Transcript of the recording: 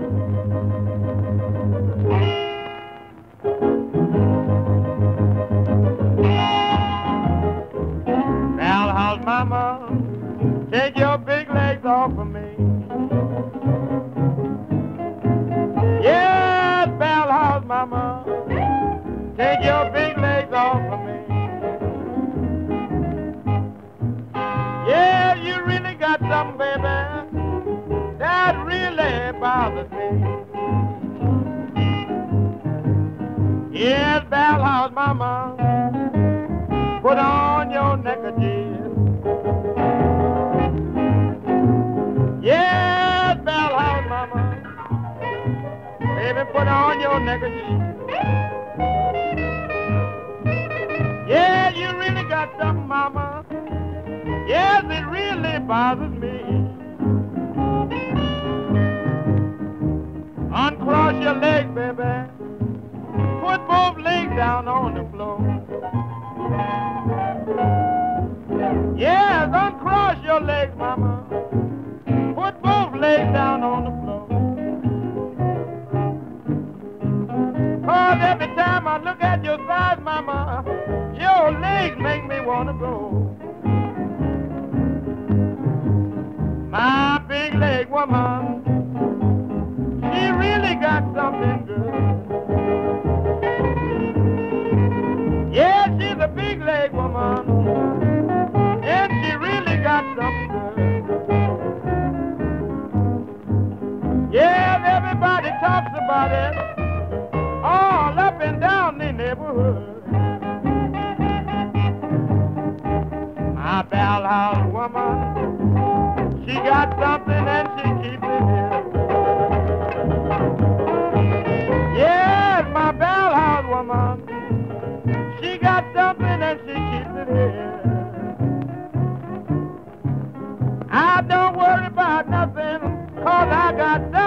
Bell House Mama, take your big legs off of me. Yes, Bell House Mama, take your big legs off of me. Yeah, you really got something, baby, that really bothers me. Yes, Bell House Mama, put on your neckerchief. Yes, Bell House Mama, baby, put on your neckerchief. Yeah, you really got something, Mama. Yes, it really bothers me. Uncross your legs, baby. Put both legs down on the floor. Yes, uncross your legs, Mama. Put both legs down on the floor. 'Cause every time I look at your thighs, Mama, your legs make me want to go. My big leg woman, she really got something good. Yeah, she's a big leg woman, and she really got something good. Yeah, everybody talks about it all up and down the neighborhood. My Bell House woman, she got something and she keeps it here. Yes, my Bell House woman, she got something and she keeps it here. I don't worry about nothing, 'cause I got something.